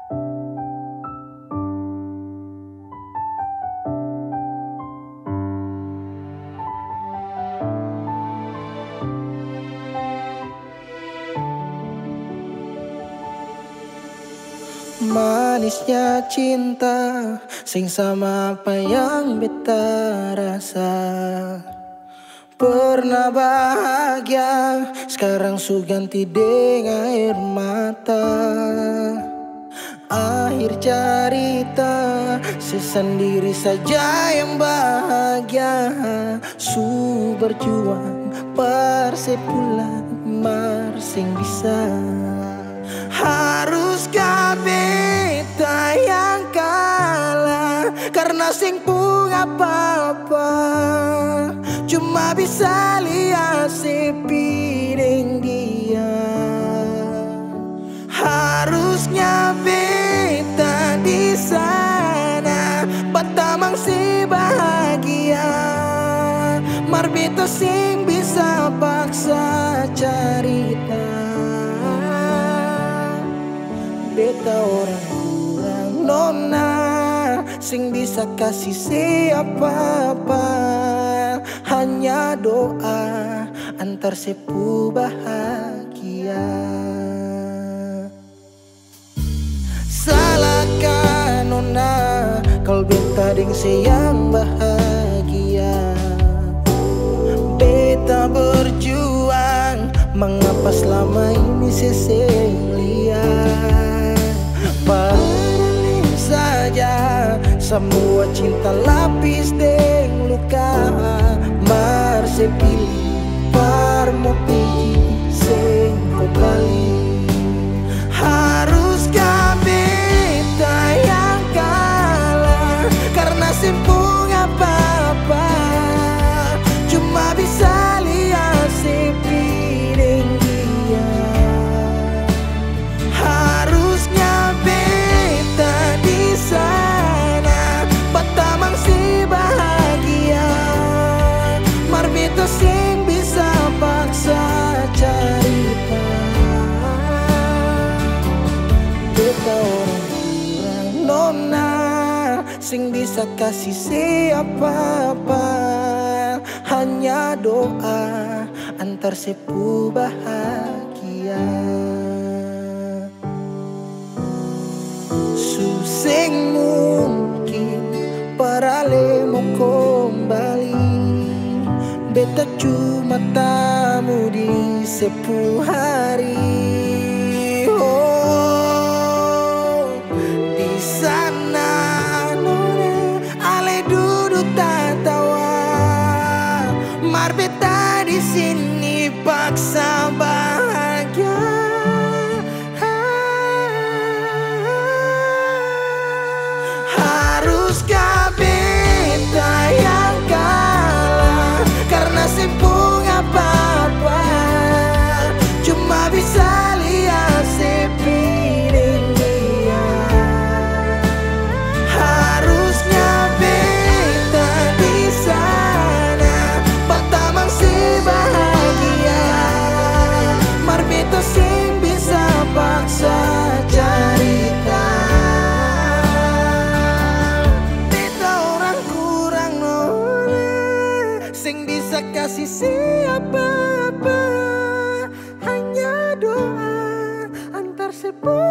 Manisnya cinta sing sama apa yang beta rasa. Pernah bahagia, sekarang su ganti dengan air mata. Akhir cerita, sesendiri saja yang bahagia. Su berjuang, persepulang marsing bisa. Haruskah beta yang kalah karena sing pun apa-apa, cuma bisa lihat sepiring dia. Harusnya beta di sana batamang si bahagia, mar beta sing bisa paksa cerita. Beta orang kurang nona, sing bisa kasih siapa-apa. Hanya doa antar sepu bahagia. Salahkah nona kalau beta deng sayang bahagia. Beta berjuang, mengapa selama ini seseng lihat. Padahal saja semua cinta lapis deng luka. Mar sepilih parmo pilih seng kembali. Haruskah beta yang kalah karena sempung apa-apa, cuma bisa lihat sepi deng dia. Harusnya beta di sana batamang si bahagia, mar beta sing bisa paksa cerita. Beta orang kurang nona, sing bisa kasih siapa-apa. Hanya doa antar sepu bahagia. Suseng mungkin parale mau kembali. Beta cuma tamu di sepu hari. Oh, di sana nona ale duduk tertawa, mar beta di sini paksa bahagia. Haruskah beta yang kalah karena sempung apa-apa, cuma bisa lihat sepi deng dia. Harusnya beta di sana batamang si bahagia, mar beta sing bisa paksa cerita. Beta orang kurang nona, sing bisa kasih siapa-apa. Hanya doa antar sepu